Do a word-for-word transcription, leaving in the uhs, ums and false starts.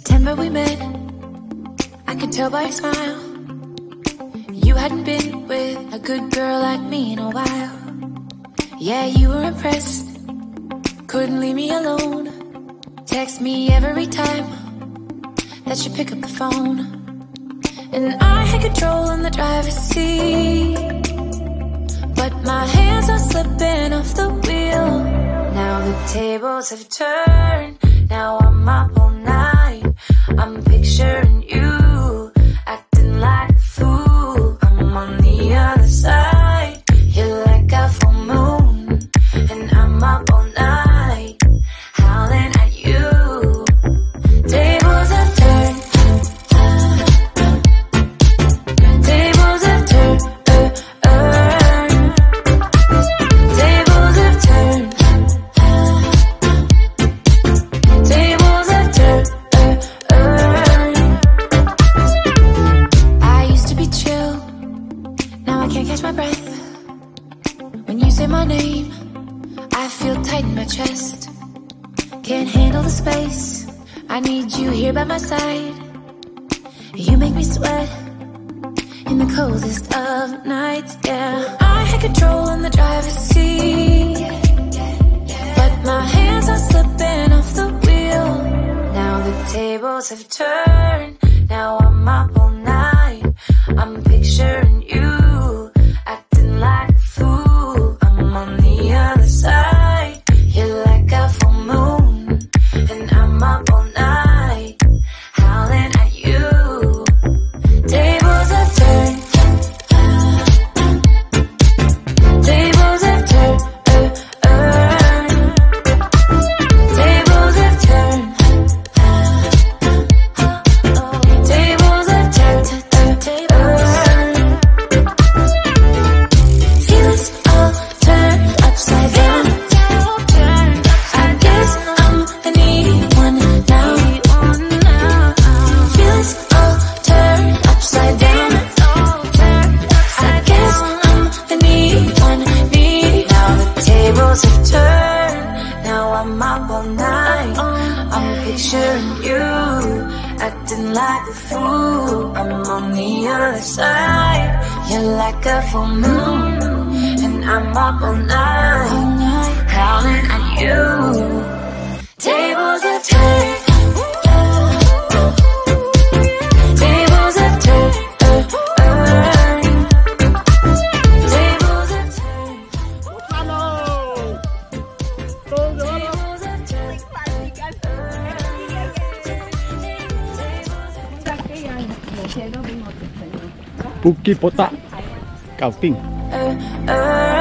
September we met, I could tell by your smile. You hadn't been with a good girl like me in a while. Yeah, you were impressed, couldn't leave me alone. Text me every time that you pick up the phone. And I had control in the driver's seat, but my hands are slipping off the wheel. Now the tables have turned, now I'm up all night. I'm picturing you, acting like a fool. I'm on the other side, you're like a full moon. And I'm up all night, howling at you. Tables have turned, tables have turned, tables have turned, tables have turned. I used to be chill, now I can't catch my breath. When you say my name, I feel tight in my chest. Can't handle the space, I need you here by my side. You make me sweat in the coldest of nights, yeah. I had control in the driver's seat, but my hands are slipping off the wheel. Now the tables have turned, now I'm up all night. I'm picturing you, acting like a fool. I'm on the other side, you're like a full moon. And I'm up all night, howling at you. Tables have turned, tables have turned, tables have turned, tables have turned, feelings all turned upside down. I guess I'm the needy one now. Feelings all turned upside down. I guess I'm the needy one, needy. Now the tables have turned, now I'm up all night. I'm picturing you, acting like a fool. I'm on the other side, you're like a full moon. And I'm up all night, howling at you. Tables have turned, tables have turned, tables have turned, tables have turned. Bukit Botak, Cao Ting. Uh, uh,